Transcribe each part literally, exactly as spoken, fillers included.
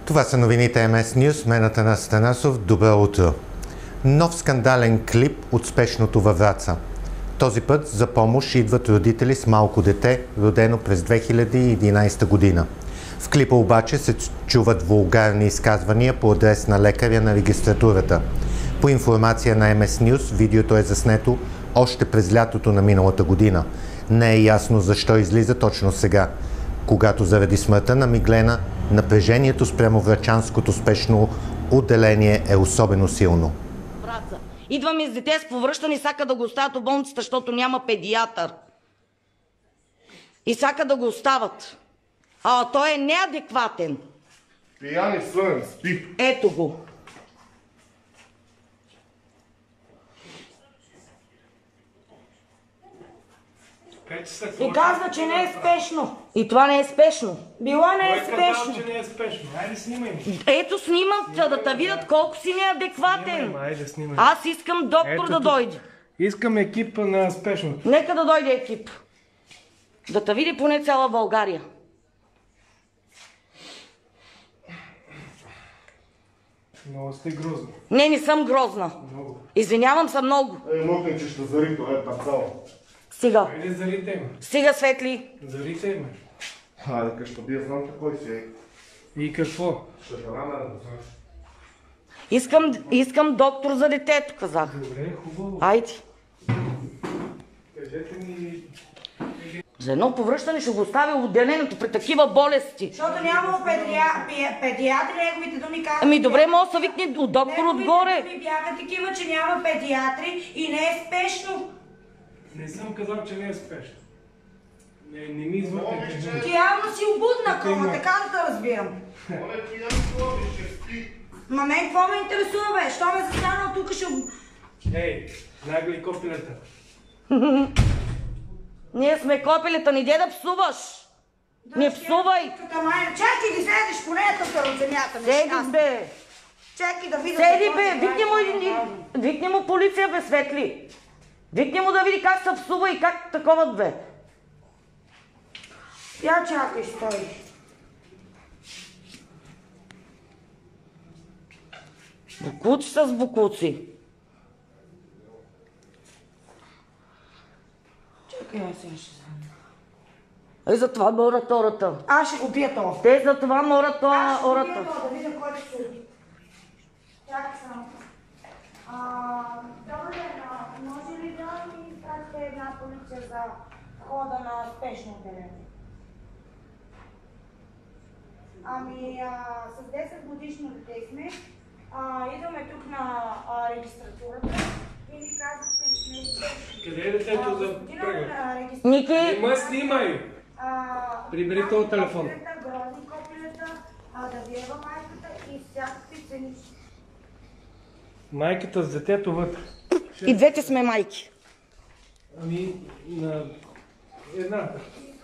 Това са новините Ем Ес News, мен Атанас Атанасов. Добро утро! Нов скандален клип от спешното във Враца. Този път за помощ идват родители с малко дете, родено през две хиляди и единадесета година. В клипа обаче се чуват вулгарни изказвания по адрес на лекаря на регистратурата. По информация на Ем Ес News, видеото е заснето още през лятото на миналата година. Не е ясно защо излиза точно сега, когато заради смъртта на Миглена напрежението спрямо врачанското спешно отделение е особено силно. Враца. Идваме с дете с повръщане и сака да го оставят в болницата, защото няма педиатър. И сака да го остават. А той е неадекватен. Пиян и слънен, спи. Ето го. И казва, че не е спешно. И това не е спешно. Било не е спешно. Кой че не е спешно? Айде снимай ми. Ето снимам, за да те видят колко си неадекватен. Снимай, айде снимай. Аз искам доктор Ето да тук. дойде. Искам екипа на спешното. Нека да дойде екип. Да те види поне цяла България. Много сте грозни. Не, не съм грозна. Много. Извинявам се много. Ей, мокне, че ще зари това е парцала. Стига. Айде зарите ме. Стига, Светли. Зарите ме. Айде, къщо бия знам кой си е. И какво? Ще рана да го знаеш. Искам, искам доктор за детето, казах. Добре, хубаво. Айде. Кажете ми... За едно повръщане ще го оставя отделението при такива болести. Защото нямало педиатри, педиатри, неговите думи казват. Ами добре, може да се викне от доктор отгоре. Неговите думи бяха такива, че няма педиатри и не е спешно. Не съм казал, че не е спешно. Не, не ми извъркайте думи. Ти явно си обудна, кома, така да те разбирам. Оле, ти да ми сложиш, ще спи. Ма мен какво ме интересува, бе? Що ме застанал тук ще... Ей, нагли копилета. Ние сме копилета, не де да псуваш. Не псувай. Чакай да седиш поне тук от земята. Седи, бе. Чакай да видя... Седи, бе. Викни му, един- викни му полиция, бе, Светли. Викни му да види как се псува и как таковат, бе. Я чакай, стой. Букуци с букуци. Чакай, аз сега ще взема. Е, за това морат ората. Аз ще го пия това. Те за това морат Аз ще го пия ората. това, да видя кой ще се... Чакай само. А, добре, а, може ли да ми изпратите една полиция за хода на спешно отделение? Ами, а, с десет годишно дете сме. А, идваме тук на а, регистратурата и ни казват, че не сме спешни. Къде е детето за Господина преглед? на регистратурата. Ники, Не ме снимай! А, Прибери аз този телефон. копилета, грозни копилета, а да виева майката и всякакви цени. Майката с детето вътре. и двете сме майки. Ами, на едната.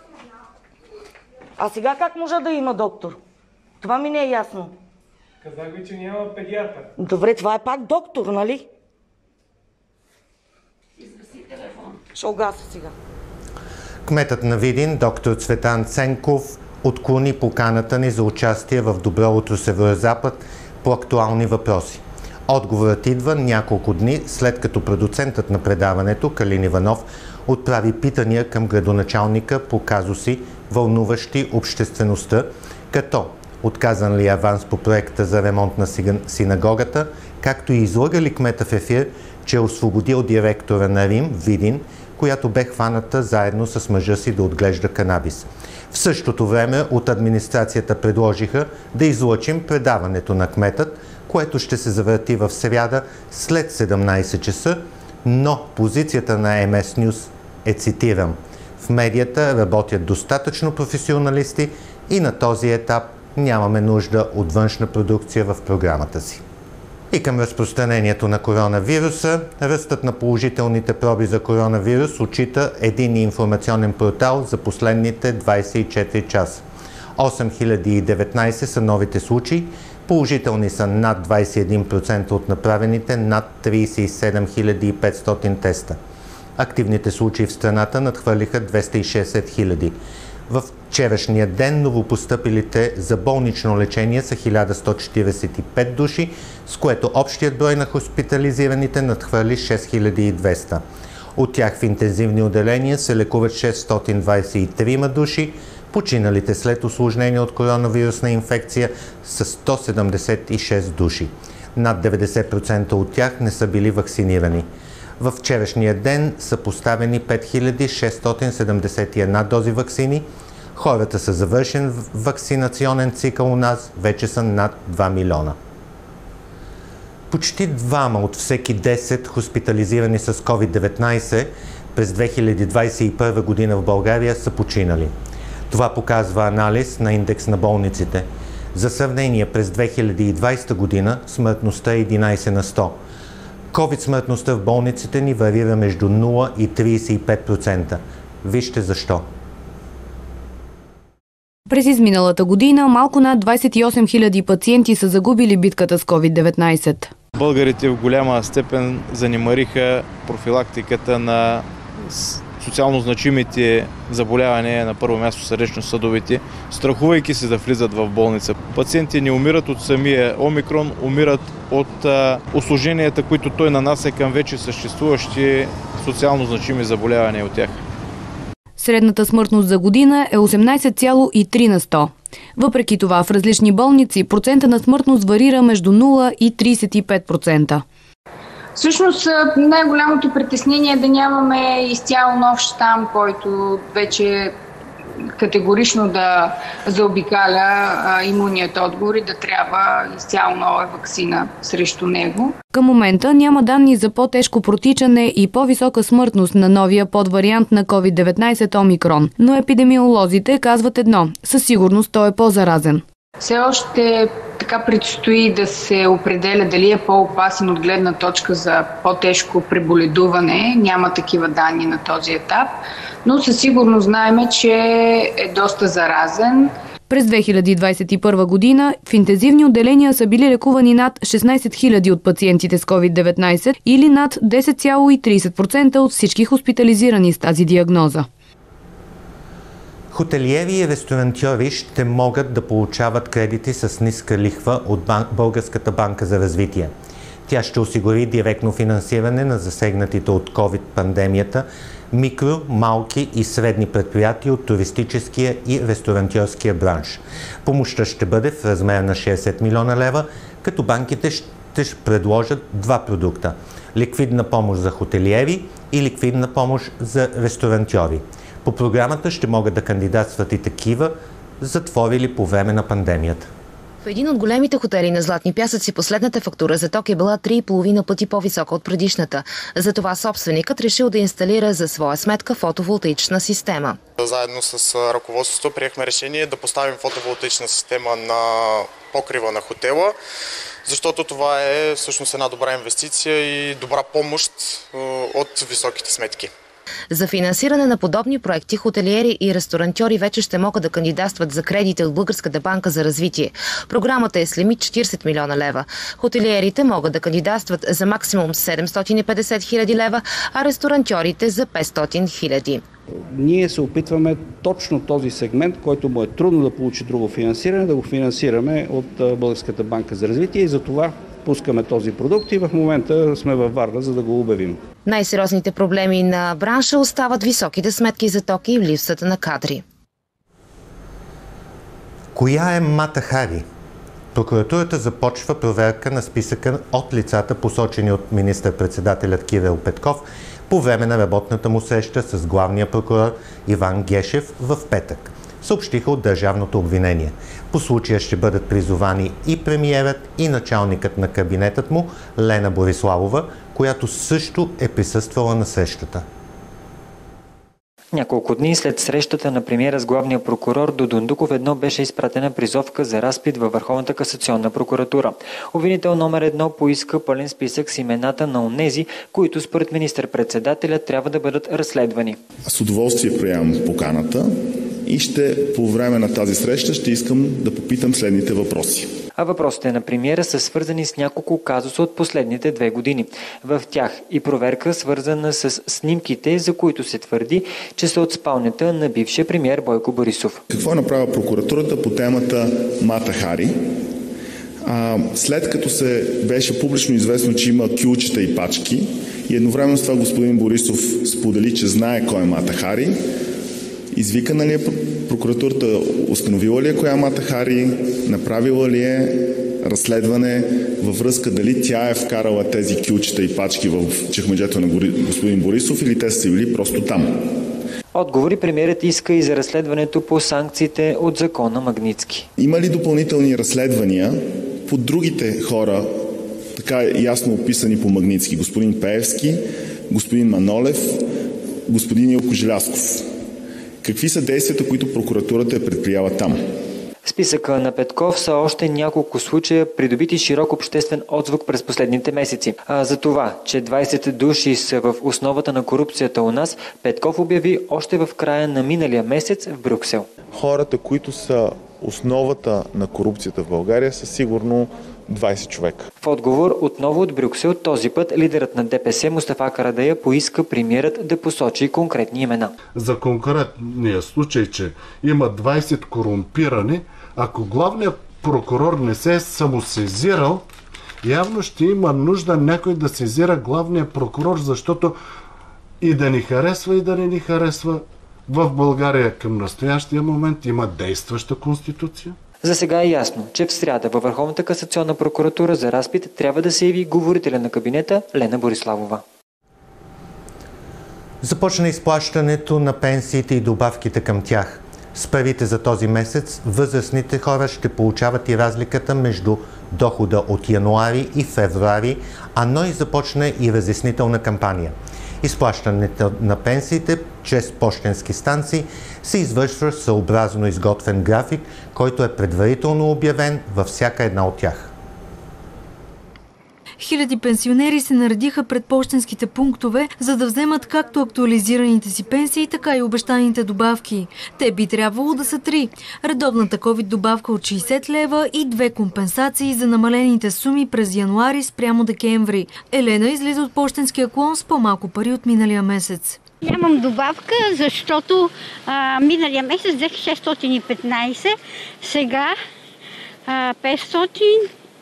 А сега как може да има доктор? Това ми не е ясно. Казах ви, че няма педиатър. Добре, това е пак доктор, нали? Ще огася сега. Кметът на Видин, доктор Цветан Ценков, отклони поканата ни за участие в Добро утро Северозапад по актуални въпроси. Отговорът идва няколко дни след като продуцентът на предаването Калин Иванов отправи питания към градоначалника по казуси, вълнуващи обществеността, като отказан ли аванс по проекта за ремонт на синагогата, както и излъга ли кмета в ефир, че е освободил директора на Рим, Видин, която бе хваната заедно с мъжа си да отглежда канабис. В същото време от администрацията предложиха да излъчим предаването на кметът, което ще се завърти в сряда след седемнадесет часа, но позицията на Ем Ес News е, цитирам: в медията работят достатъчно професионалисти и на този етап нямаме нужда от външна продукция в програмата си. И към разпространението на коронавируса, ръстът на положителните проби за коронавирус отчита един информационен портал за последните двадесет и четири часа. осем хиляди и деветнадесет са новите случаи, положителни са над двадесет и един процента от направените над тридесет и седем хиляди и петстотин теста. Активните случаи в страната надхвърлиха двеста и шестдесет хиляди. В вчерашния ден новопостъпилите за болнично лечение са хиляда сто четиридесет и пет души, с което общият брой на хоспитализираните надхвърли шест хиляди и двеста. От тях в интензивни отделения се лекуват шестстотин двадесет и три души, починалите след усложнение от коронавирусна инфекция са сто седемдесет и шест души. Над деветдесет процента от тях не са били вакцинирани. В вчерашния ден са поставени пет хиляди шестстотин седемдесет и една дози ваксини. Хората са завършен вакцинационен цикъл у нас, вече са над два милиона. Почти двама от всеки десет хоспитализирани с ковид деветнадесет през две хиляди двадесет и първа година в България са починали. Това показва анализ на индекс на болниците. За сравнение, през две хиляди и двадесета година смъртността е единадесет на сто. Ковид смъртността в болниците ни варира между нула и тридесет и пет процента. Вижте защо. През изминалата година малко над двадесет и осем хиляди пациенти са загубили битката с ковид деветнадесет. Българите в голяма степен занемариха профилактиката на социално значимите заболявания, на първо място сърдечно-съдовите, страхувайки се да влизат в болница. Пациенти не умират от самия омикрон, умират от а, усложненията, които той нанася към вече съществуващи социално значими заболявания от тях. Средната смъртност за година е осемнадесет цяло и три на сто. Въпреки това, в различни болници процента на смъртност варира между нула и тридесет и пет процента. Всъщност най-голямото притеснение е да нямаме изцяло нов щам, който вече категорично да заобикаля а, имунният отговор и да трябва изцяло нова ваксина срещу него. Към момента няма данни за по-тежко протичане и по-висока смъртност на новия подвариант на ковид деветнадесет омикрон, но епидемиолозите казват едно – със сигурност той е по-заразен. Все още така предстои да се определя дали е по-опасен от гледна точка за по-тежко преболедуване. Няма такива данни на този етап, но със сигурност знаем, че е доста заразен. През две хиляди двадесет и първа година в интензивни отделения са били лекувани над шестнадесет хиляди от пациентите с ковид деветнадесет или над десет цяло и тридесет процента от всички хоспитализирани с тази диагноза. Хотелиери и ресторантьори ще могат да получават кредити с ниска лихва от Българската банка за развитие. Тя ще осигури директно финансиране на засегнатите от ковид-пандемията микро, малки и средни предприятия от туристическия и ресторантьорския бранш. Помощта ще бъде в размер на шестдесет милиона лева, като банките ще предложат два продукта – ликвидна помощ за хотелиери и ликвидна помощ за ресторантьори. По програмата ще могат да кандидатстват и такива, затворили по време на пандемията. В един от големите хотели на Златни пясъци последната фактура за ток е била три и половина пъти по-висока от предишната. Затова собственикът решил да инсталира за своя сметка фотоволтаична система. Заедно с ръководството приехме решение да поставим фотоволтаична система на покрива на хотела, защото това е всъщност една добра инвестиция и добра помощ от високите сметки. За финансиране на подобни проекти хотелиери и ресторантьори вече ще могат да кандидатстват за кредити от Българската банка за развитие. Програмата е с лимит четиридесет милиона лева. Хотелиерите могат да кандидатстват за максимум седемстотин и петдесет хиляди лева, а ресторантьорите за петстотин хиляди. Ние се опитваме точно този сегмент, който му е трудно да получи друго финансиране, да го финансираме от Българската банка за развитие и за това пускаме този продукт и в момента сме във Варна, за да го обявим. Най-сериозните проблеми на бранша остават високите сметки за ток и липсата на кадри. Коя е Мата Хари? Прокуратурата започва проверка на списъка от лицата, посочени от министър-председателят Кирил Петков по време на работната му среща с главния прокурор Иван Гешев в петък, съобщиха от Държавното обвинение. По случая ще бъдат призовани и премиерът, и началникът на кабинетът му Лена Бориславова, която също е присъствала на срещата. Няколко дни след срещата на премиера с главния прокурор до Дондуков едно беше изпратена призовка за разпит във Върховната касационна прокуратура. Обвинител номер едно поиска пълен списък с имената на онези, които според министър-председателя трябва да бъдат разследвани. С удоволствие приемам поканата и ще по време на тази среща ще искам да попитам следните въпроси. А въпросите на премиера са свързани с няколко казуса от последните две години. В тях и проверка, свързана с снимките, за които се твърди, че са от спалнята на бившия премиер Бойко Борисов. Какво е направила прокуратурата по темата Мата Хари? А, след като се беше публично известно, че има кюлчета и пачки, и едновременно с това господин Борисов сподели, че знае кой е Мата Хари, извикана ли е прокуратурата, установила ли е коя Мата Хари, направила ли е разследване във връзка дали тя е вкарала тези кюлчета и пачки в чехмеджето на господин Борисов или те са били просто там? Отговори премиерът иска и за разследването по санкциите от закона Магнитски. Има ли допълнителни разследвания по другите хора, така ясно описани по Магнитски? Господин Пеевски, господин Манолев, господин Илко Желязков. Какви са действията, които прокуратурата е предприяла там? В списъка на Петков са още няколко случая, придобити широк обществен отзвук през последните месеци. А за това, че двайсет души са в основата на корупцията у нас, Петков обяви още в края на миналия месец в Брюксел. Хората, които са основата на корупцията в България, са сигурно двайсет човека. В отговор отново от Брюксел, този път лидерът на ДПС Мустафа Карадайъ поиска премиерът да посочи конкретни имена. За конкретния случай, че има двайсет корумпирани, ако главният прокурор не се е самосезирал, явно ще има нужда някой да сезира главния прокурор, защото и да ни харесва, и да не ни харесва, в България към настоящия момент има действаща конституция. За сега е ясно, че в сряда във Върховната касационна прокуратура за разпит трябва да се яви говорителя на кабинета Лена Бориславова. Започна изплащането на пенсиите и добавките към тях. С парите за този месец възрастните хора ще получават и разликата между дохода от януари и февруари, а НОИ започна и разяснителна кампания. Изплащането на пенсиите чрез пощенски станции се извършва съобразно изготвен график, който е предварително обявен във всяка една от тях. Хиляди пенсионери се наредиха пред пощенските пунктове, за да вземат както актуализираните си пенсии, така и обещаните добавки. Те би трябвало да са три. Редовната ковид добавка от шейсет лева и две компенсации за намалените суми през януари спрямо декември. Елена излиза от пощенския клон с по-малко пари от миналия месец. Нямам добавка, защото а, миналия месец взех шестстотин и петнайсет, сега а, петстотин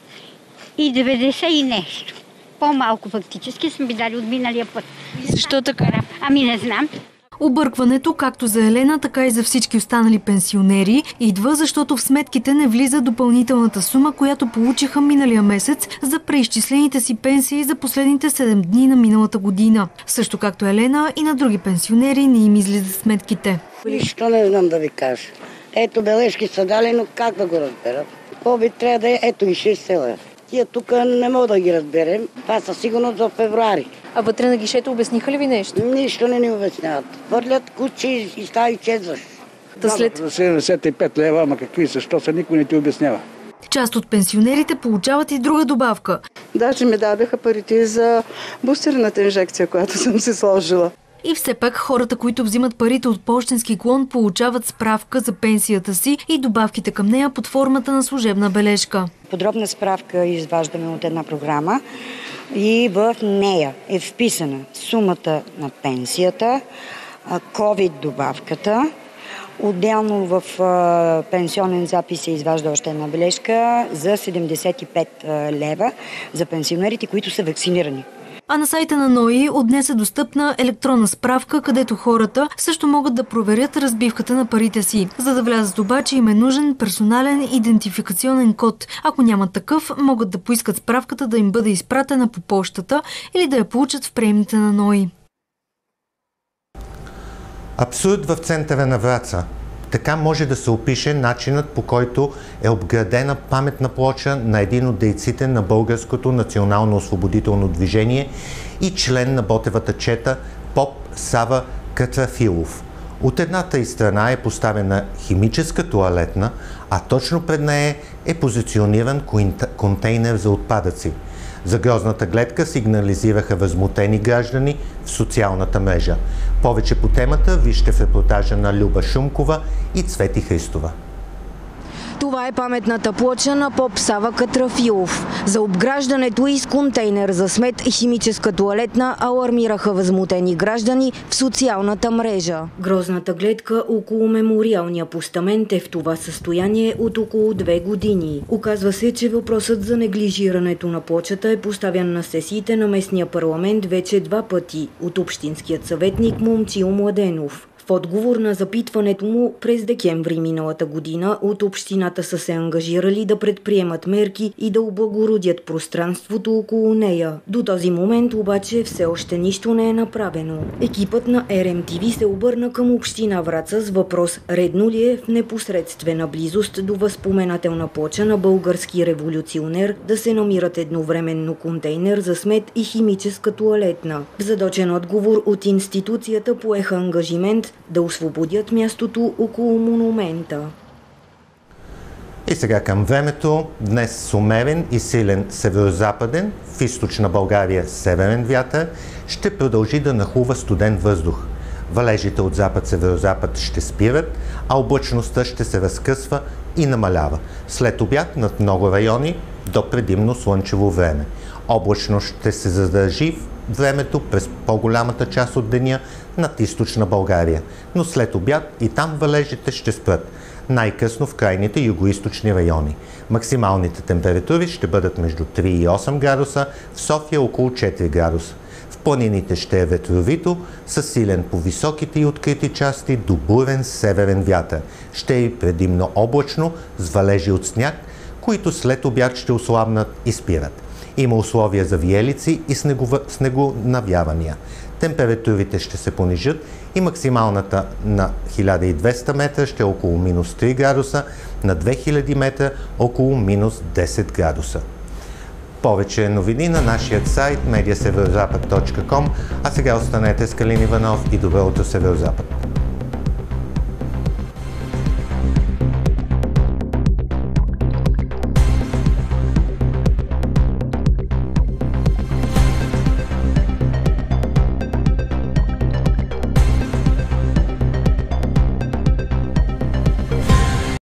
и деветдесет и нещо. По-малко фактически сме ми дали от миналия път. Защо така? Ами не знам. Объркването, както за Елена, така и за всички останали пенсионери, идва, защото в сметките не влиза допълнителната сума, която получиха миналия месец за преизчислените си пенсии за последните седем дни на миналата година. Също както Елена и на други пенсионери не им излизат сметките. Нищо не знам да ви кажа. Ето бележки са дали, но как да го разберат? По-би трябва да е ето и шейсет лева. Тия тук не мога да ги разберем. Това със сигурност за февруари. А вътре на гишето обясниха ли ви нещо? Нищо не ни обясняват. Върлят кучи и стави четваш. Та след... седемдесет и пет лева, ама какви защо са, никой не ти обяснява. Част от пенсионерите получават и друга добавка. Даже ми дадоха парите за бустерната инжекция, която съм си сложила. И все пак хората, които взимат парите от пощенски клон, получават справка за пенсията си и добавките към нея под формата на служебна бележка. Подробна справка изваждаме от една програма и в нея е вписана сумата на пенсията, ковид добавката. Отделно в пенсионен запис се изважда още една бележка за седемдесет и пет лева за пенсионерите, които са вакцинирани. А на сайта на НОИ от днес е достъпна електронна справка, където хората също могат да проверят разбивката на парите си. За да влязат обаче им е нужен персонален идентификационен код. Ако нямат такъв, могат да поискат справката да им бъде изпратена по пощата или да я получат в приемните на НОИ. Абсурд в центъра на Враца. Така може да се опише начинът, по който е обградена паметна плоча на един от дейците на Българското национално освободително движение и член на Ботевата чета поп Сава Катрафилов. От едната и страна е поставена химическа тоалетна, а точно пред нея е позициониран контейнер за отпадъци. За грозната гледка сигнализираха възмутени граждани в социалната мрежа. Повече по темата вижте в репортажа на Люба Шумкова и Цвети Христова. Това е паметната плоча на поп Сава Катрафилов. За обграждането и с контейнер за смет и химическа тоалетна алармираха възмутени граждани в социалната мрежа. Грозната гледка около мемориалния постамент е в това състояние от около две години. Оказва се, че въпросът за неглижирането на плочата е поставян на сесиите на местния парламент вече два пъти от общинският съветник Момчил Младенов. В отговор на запитването му през декември миналата година от общината са се ангажирали да предприемат мерки и да облагородят пространството около нея. До този момент обаче все още нищо не е направено. Екипът на Р М Т В се обърна към община Враца с въпрос редно ли е в непосредствена близост до възпоменателна плоча на български революционер да се намират едновременно контейнер за смет и химическа тоалетна. В задочен отговор от институцията поеха ангажимент да освободят мястото около монумента. И сега към времето. Днес с умерен и силен северозападен, в източна България северен вятър, ще продължи да нахлува студен въздух. Валежите от запад-северозапад ще спират, а облачността ще се разкъсва и намалява. След обяд над много райони до предимно слънчево време. Облачно ще се задържи времето през по-голямата част от деня над източна България, но след обяд и там валежите ще спрат, най-късно в крайните югоизточни райони. Максималните температури ще бъдат между три и осем градуса, в София около четири градуса. В планините ще е ветровито, със силен по високите и открити части до бурен северен вятър. Ще е предимно облачно, с валежи от сняг, които след обяд ще ослабнат и спират. Има условия за виелици и снегонавявания. Температурите ще се понижат и максималната на хиляда и двеста метра ще е около минус три градуса, на две хиляди метра около минус десет градуса. Повече новини на нашия сайт медиа северозапад точка ком, а сега останете с Калин Иванов и добро утро Северозапад.